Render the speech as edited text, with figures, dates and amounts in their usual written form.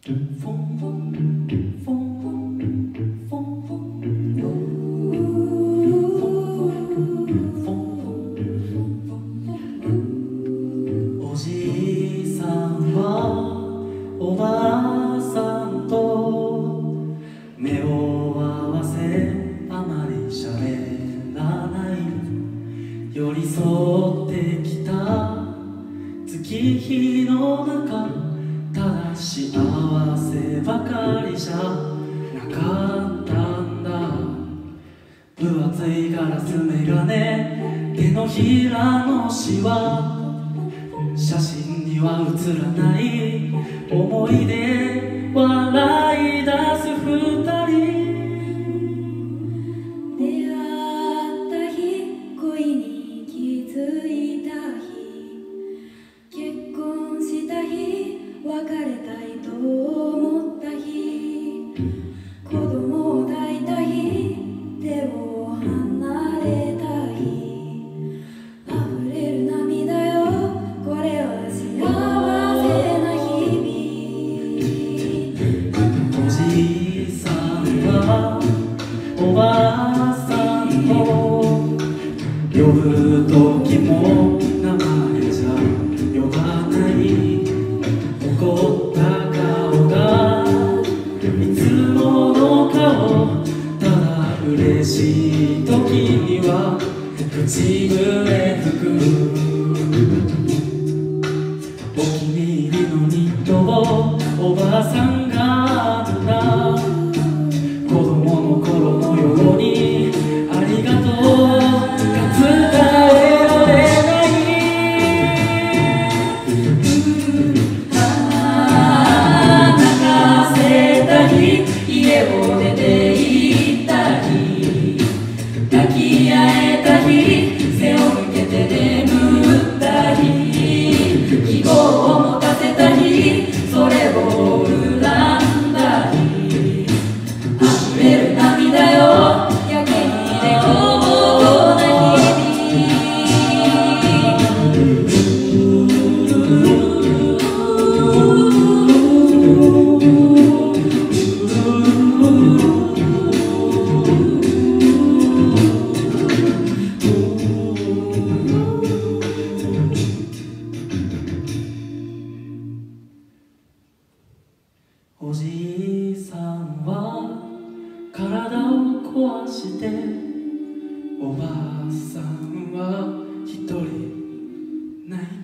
おじいさんはおばあさんと目を合わせあまりしゃべらない、寄り添ってきた月日の中、ただ幸せばかりじゃなかったんだ。分厚いガラス眼鏡、手のひらのシワ、写真には写らない思い出、笑い出す二人。 出会った日、恋に気づいた日、結婚した日、別れたいと思った日、子供を抱いた日、手を離れた日、溢れる涙よ、これは幸せな日々。 おじいさんはおばあさんを呼ぶ時も名前じゃ呼ばない、怒った顔がいつもの顔、ただ嬉しい時には口笛吹く。お気に入りのニットをおばあさんが編んだ、子供の頃のようにありがとうが伝えられない。泣かせた日、家を出て行った日、抱き合えた日、背を向けて眠った日、希望を持たせた日、それを恨んだ日、溢れる涙よ、やけにでこぼなおじいさんは体を壊して、おばあさんは一人泣いて